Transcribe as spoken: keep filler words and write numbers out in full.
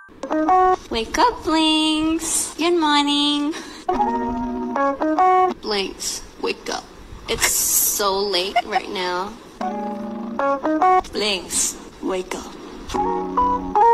Wake up, Blinks. Good morning. Blinks, wake up. It's so late right now. Blinks, wake up.